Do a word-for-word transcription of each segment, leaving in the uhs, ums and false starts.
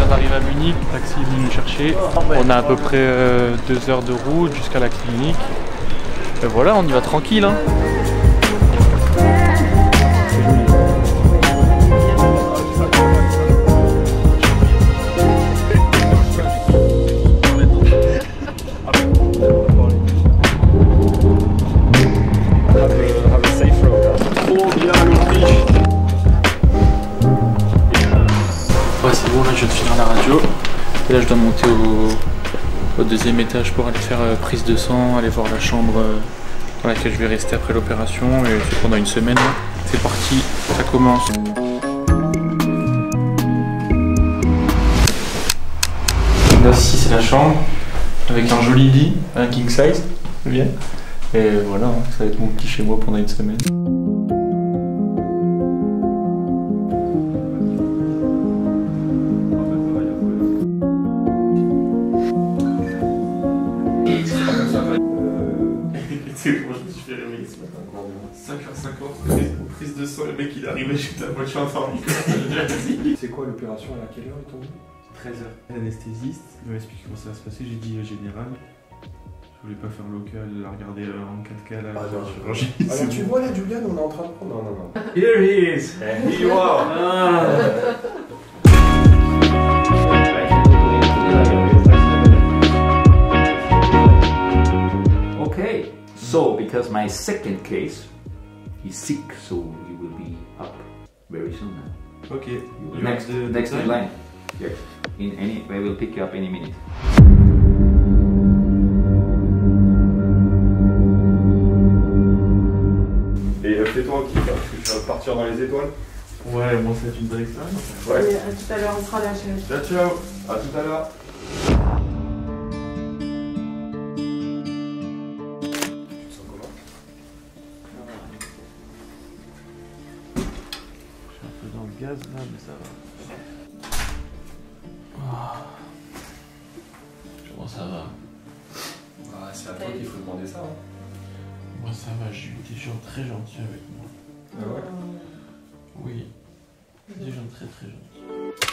vient d'arriver à Munich, le taxi est venu nous chercher. On a à peu près euh, deux heures de route jusqu'à la clinique. Et voilà, on y va tranquille. Hein. C'est bon, là je viens de finir la radio et là je dois monter au, au deuxième étage pour aller faire euh, prise de sang, aller voir la chambre euh, dans laquelle je vais rester après l'opération et c'est pendant une semaine. C'est parti, ça commence. Là ici c'est la chambre avec un joli lit, un king size, bien. Et voilà, ça va être mon petit chez moi pendant une semaine. cinq heures cinquante, prise de sang, le mec il est arrivé, j'étais à moitié informé. C'est quoi l'opération, à quelle heure est tombée? treize heures. L'anesthésiste, il m'a expliqué comment ça va se passer, j'ai dit euh, général. Je voulais pas faire local, la regarder euh, en quatre K là. Ah, non, chirurgie. Alors tu vois là, Julian, on est en train de prendre. Non, non, non. Here he is! Here you are! Okay, so because my second case is sick, so you will be up very soon now. Okay. You Next, the, next the in line. Yes. In any, I will pick you up any minute. Et euh, fais-toi un kiff, parce que tu vas partir dans les étoiles. Ouais, moi c'est une belle expérience. Ouais. Et à tout à l'heure, on sera là, chérie. Ciao, ciao. À tout à l'heure. Gaz là, mais ça va. Oh. Comment ça va? Ah, c'est à toi qu'il faut demander ça. Hein. Moi ça va, j'ai eu des gens très gentils avec moi. Ah ouais? Oui. Des gens très très gentils.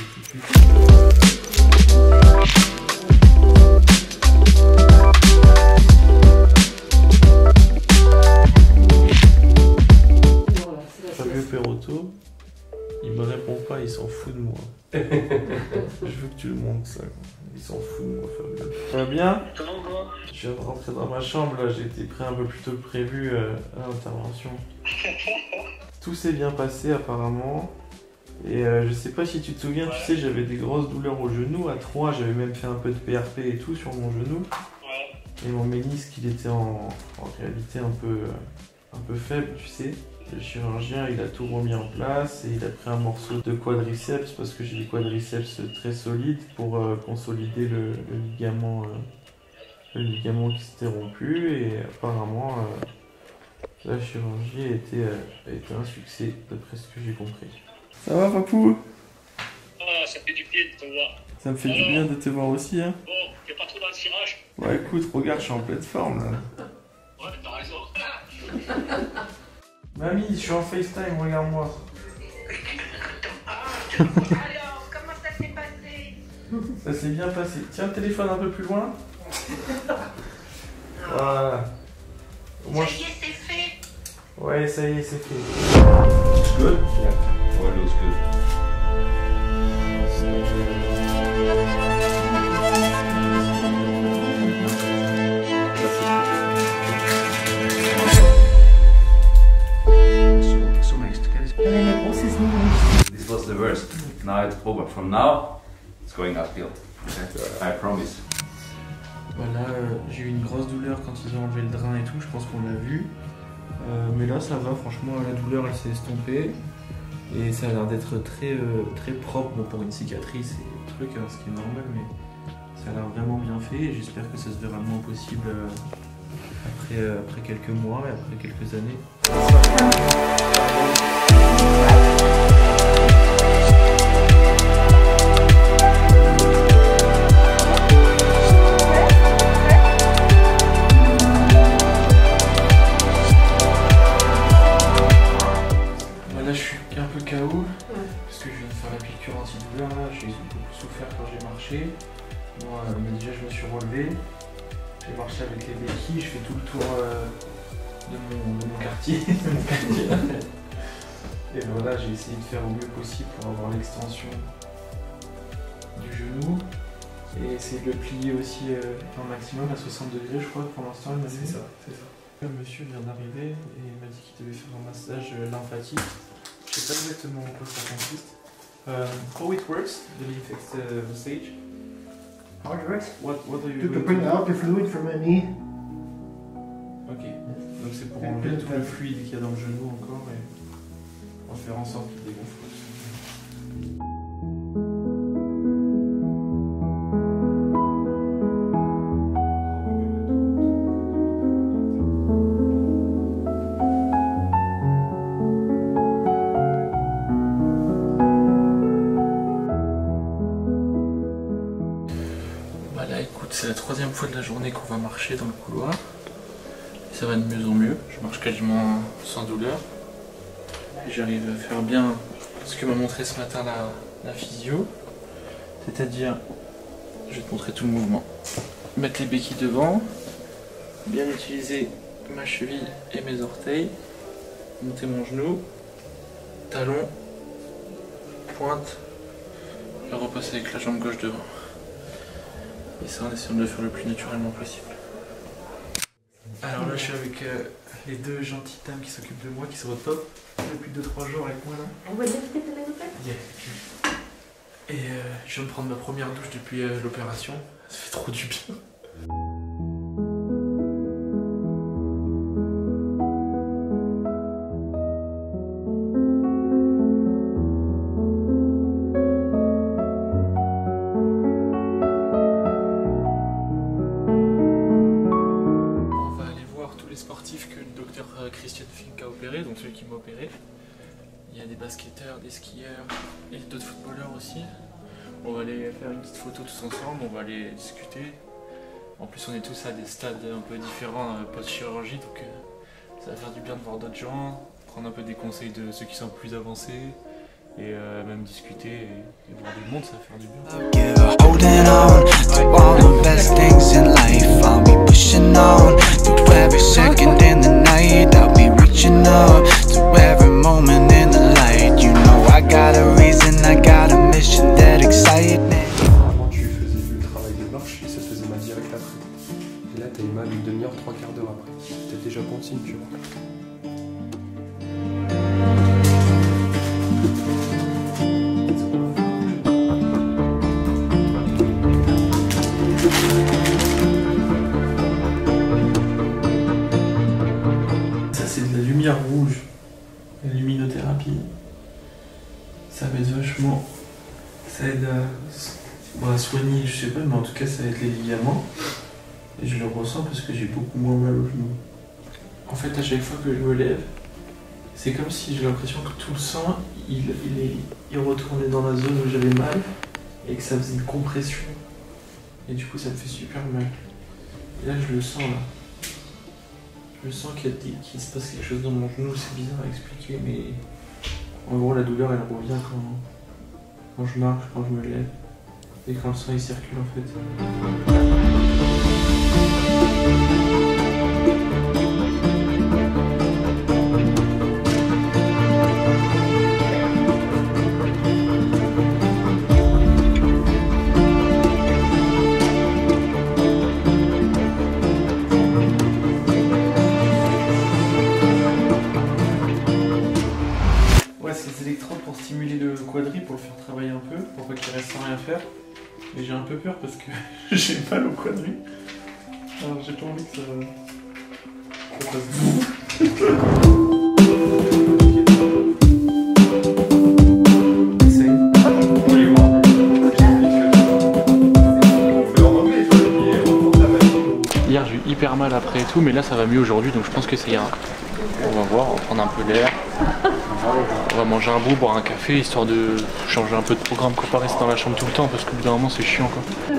Fabio Perotto. Il me répond pas, il s'en fout de moi. Je veux que tu le montres ça. Il s'en fout de moi, Fabio. Ça va bien? Je viens de rentrer dans ma chambre, là, j'ai été pris un peu plus tôt que prévu euh, à l'intervention. Tout s'est bien passé apparemment. Et euh, je sais pas si tu te souviens, tu sais, j'avais des grosses douleurs au genou. À trois, j'avais même fait un peu de P R P et tout sur mon genou. Et mon ménisque, il était en, en réalité un peu, un peu faible, tu sais. Le chirurgien, il a tout remis en place et il a pris un morceau de quadriceps parce que j'ai des quadriceps très solides pour euh, consolider le, le ligament, euh, le ligament qui s'était rompu et apparemment euh, la chirurgie a été, euh, a été un succès d'après ce que j'ai compris. Ça va, papou? Ah, ça fait du bien de te voir. Ça me fait du bien de te voir aussi, hein. Bon, t'es pas trop dans le cirage? Ouais, écoute, regarde, je suis en pleine forme là. Ouais, t'as raison. Mamie, je suis en FaceTime, regarde-moi. Alors, comment ça s'est passé? Ça s'est bien passé. Tiens le téléphone un peu plus loin. Voilà. Moi, Ça y est, c'est fait. ouais, ça y est, c'est fait. Looks good? Yeah. Oh, it looks good. This was the worst. Now it's over. From now, it's going uphill. I promise. Voilà, euh, j'ai eu une grosse douleur quand ils ont enlevé le drain et tout, je pense qu'on l'a vu. Euh, mais là, ça va, franchement, la douleur, elle s'est estompée. Et ça a l'air d'être très, euh, très propre. Bon, pour une cicatrice et un truc, hein, ce qui est normal, mais ça a l'air vraiment bien fait. Et j'espère que ça se verra le moins possible euh, après, euh, après quelques mois et après quelques années. Là, je suis un peu K O parce que je viens de faire la piqûre antidouleur. Là, j'ai souffert quand j'ai marché. Moi, euh, mais déjà je me suis relevé. J'ai marché avec les béquilles, je fais tout le tour euh, de, mon, de mon quartier. de mon quartier. Et voilà, j'ai essayé de faire au mieux possible pour avoir l'extension du genou. Et essayer de le plier aussi euh, un maximum à soixante degrés, je crois, pour l'instant. C'est ça, c'est ça. Le monsieur vient d'arriver et il m'a dit qu'il devait faire un massage lymphatique. Je sais pas exactement en quoi ça consiste. Um, how it works, the lymphatic uh, massage. How it works? What, what are you To, to going bring to do? out the fluid from my knee. Ok, donc c'est pour enlever tout le fluide qu'il y a dans le genou encore et on va faire en sorte qu'il dégonfle. Bah là écoute, c'est la troisième fois de la journée qu'on va marcher dans le couloir. Et ça va de mieux en mieux, je marche quasiment sans douleur. Et j'arrive à faire bien ce que m'a montré ce matin la, la physio. C'est-à-dire, je vais te montrer tout le mouvement. Mettre les béquilles devant, bien utiliser ma cheville et mes orteils, monter mon genou, talon, pointe, et repasser avec la jambe gauche devant. Et ça en essayant de le faire le plus naturellement possible. Alors là je suis avec euh, les deux gentilles dames qui s'occupent de moi, qui sont au top depuis deux trois jours avec moi là. On va dire que t'es la nouvelle. Yeah. Et euh, je viens de prendre ma première douche depuis euh, l'opération, ça fait trop du bien. Que le docteur Christian Fink a opéré, donc celui qui m'a opéré. Il y a des basketteurs, des skieurs et d'autres footballeurs aussi. On va aller faire une petite photo tous ensemble, on va aller discuter. En plus on est tous à des stades un peu différents post-chirurgie, donc ça va faire du bien de voir d'autres gens, prendre un peu des conseils de ceux qui sont plus avancés et euh, même discuter et, et voir du monde, ça va faire du bien. Every second in the night, I'll be reaching out to every moment in the light. You know I got a reason, I got a mission that excites me. Avant tu faisais du travail de marche et ça se faisait mal direct après. Et là t'as eu mal une demi-heure, trois quarts d'heure après. T'es déjà consigne, tu vois. Rouge, la luminothérapie, ça va être vachement, ça aide à, bon, à soigner, je sais pas, mais en tout cas ça aide les ligaments et je le ressens parce que j'ai beaucoup moins mal au genou. En fait à chaque fois que je me lève, c'est comme si j'ai l'impression que tout le sang il, il, est, il retournait dans la zone où j'avais mal et que ça faisait une compression et du coup ça me fait super mal. Et là je le sens là. Je sens qu'il qu'il se passe quelque chose dans mon genou, c'est bizarre à expliquer, mais en gros la douleur elle revient quand, quand je marche, quand je me lève, et quand le sang il circule en fait. Pour stimuler le quadri, pour le faire travailler un peu, pour pas qu'il reste sans rien faire. Mais j'ai un peu peur parce que j'ai mal au quadri. Alors j'ai pas envie que ça, ça fasse boum. Hier j'ai eu hyper mal après et tout, mais là ça va mieux aujourd'hui, donc je pense que ça ira. On va voir, on va prendre un peu l'air. On va manger un bout, boire un café, histoire de changer un peu de programme, qu'on pas rester dans la chambre tout le temps, parce qu'au bout d'un moment c'est chiant quoi.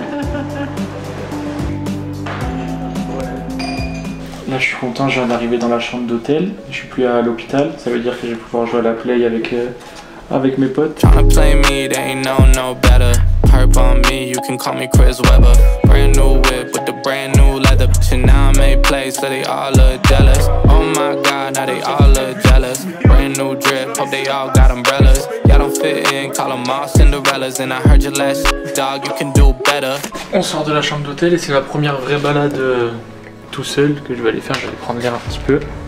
Là je suis content, je viens d'arriver dans la chambre d'hôtel, je suis plus à l'hôpital, ça veut dire que je vais pouvoir jouer à la play avec, euh, avec mes potes. you can call me Chris Webber. Brand new whip with the brand new leather. And now I made plays, so they all look jealous. Oh my god, now they all look jealous. Brand new drip, hope they all got umbrellas. Y'all don't fit in, call them all Cinderellas. And I heard your last dog, you can do better. On sort de la chambre d'hôtel et c'est ma première vraie balade euh, tout seul que je vais aller faire. Je vais aller prendre l'air un petit peu.